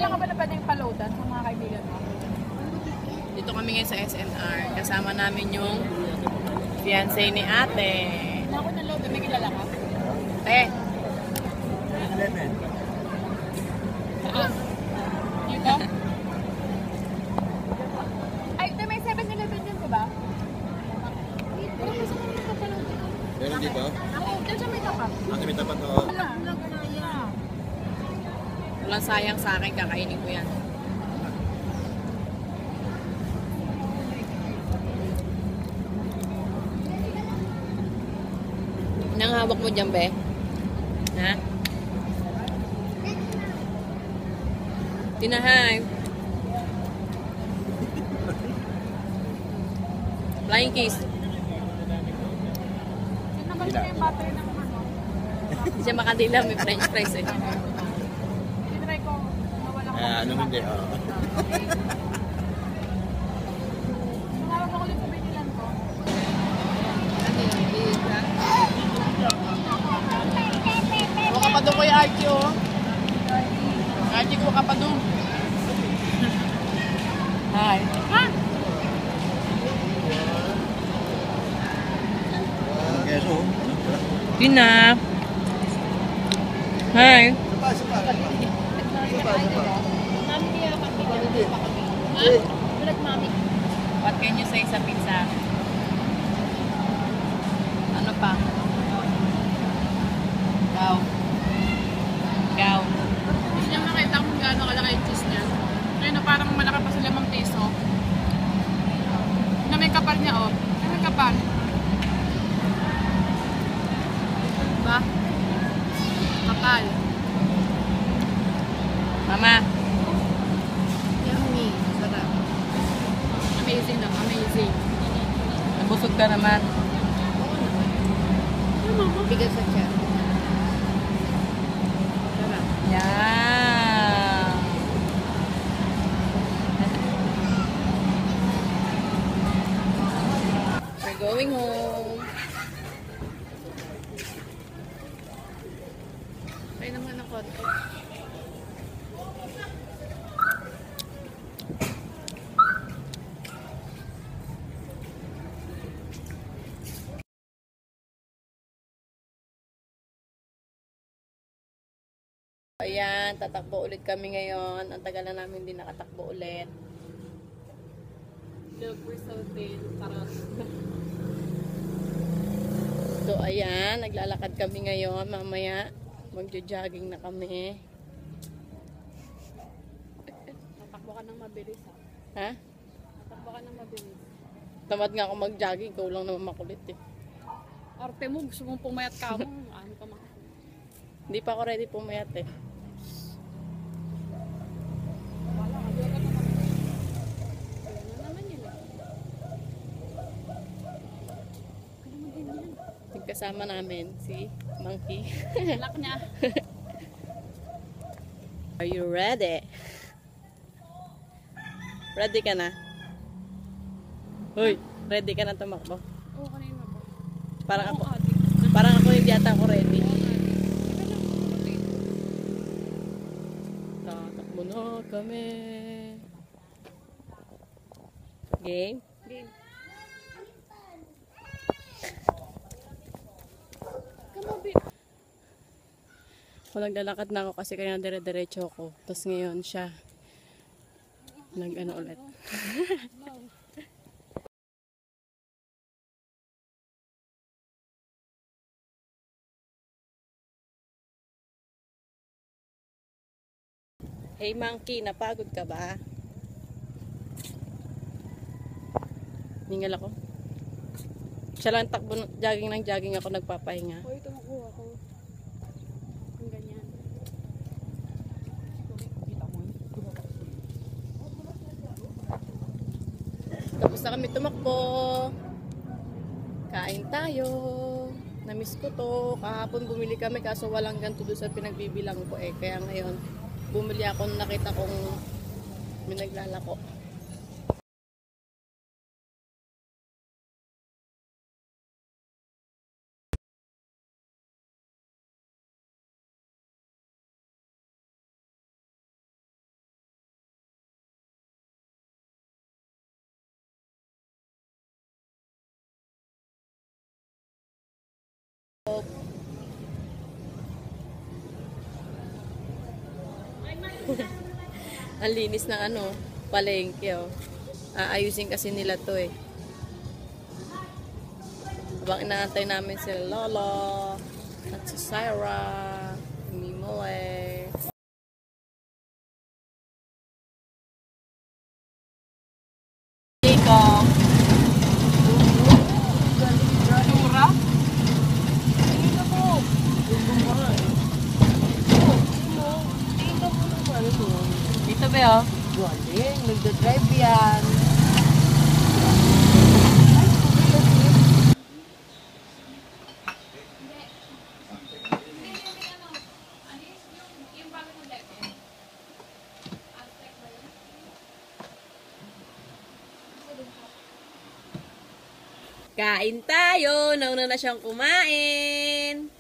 lang ka ba na pwedeng paloadan sa mga kaibigan mo? Dito kami ngayon sa SNR. Kasama namin yung fiancé ni ate. Ako na load, may kilala ka? Eh, Saan? Dito? Ay, ito may 7-Eleven din, diba? Pero kasi kami kapaloadan. Meron dito? Ako, dyan siya may tapat. Ang may tapat to. Wala, ganaya. walang sayang sa akin. Kakainin ko yan. Nang hawak mo dyan, be? Ha? Tinahay. Flying kiss. Tinabal ko yung battery ng ano. Hindi siya makadila. May french fries eh. Tinry ko, nawala ko. Ano hindi, oo. Tumawag ako ulit sa binilan ko. Huwag ka pa doon kuya Archie, oh. Archie, huwag ka pa doon. Hi. Ha? Keso. Tina. Hi. Mami, kaya kami. Ha? Bulag mami. What can you say sa pizza? Ano pa? Gaw. Gaw. Hindi niya makita kung gaano kalaki yung cheese niya. Ngayon na parang malaki pa sa 5 piso. Na may kapal niya, oh. May kapal. Diba? Kapal. Mama. Yummy. Sarap. Amazing daw, amazing. Nabusog ka naman. Bigas sa tiyan. Sarap. Yeah. We're going home. Ay naman ako. Ayan, tatakbo ulit kami ngayon. Ang tagal na namin din nakatakbo ulit. Look, we're so thin. Parang. So, ayan, naglalakad kami ngayon. Mamaya, magjo-jogging na kami. Tatakbo ka ng mabilis, ha? Ha? Tatakbo ka ng mabilis. Tamad nga ako mag-jogging. Ikaw lang naman makulit eh. Arte mo, gusto mong pumayat ka mo. Ano ka maka? Hindi pa ako ready pumayat eh. Wala ka, diyan ka naman. Ayun na naman yun, eh. Ano naman din yan? Kasama namin si Monkey. Lock niya. Are you ready? Ready ka na? Hoy, ready ka na tumakbo? Oo, kanina ba? Parang ako, Oo, ate. parang ako hindi yata ako ready. Oo, ate. Teka lang, okay. Tatakbo na kami. Game? Game. Come on, babe. Naglalakad na ako kasi kaya dire-diretso ako. Tapos ngayon siya nag-ano ulit. Hey Monkey, napagod ka ba? Ningal ako. Siya lang takbo, jogging ng jogging ako, nagpapahinga. Hoy, tumakuha ko. Ang ganyan. Kita mo yun? Tapos na kami tumakbo. Kain tayo. Namiss ko to. Kahapon bumili kami kaso walang ganito doon sa pinagbibilang ko eh. Kaya ngayon, bumili ako, nakita kong may naglalako. Ang linis ng ano, palengke, oh. Aayusin kasi nila to, eh. Habang inaantay namin si Lolo at si Syra, Mimoy. Jacob. Mura? Tingin mo. Dito ba, oh? Galing, nagdadrive yan. Kain tayo! Nauna na siyang kumain!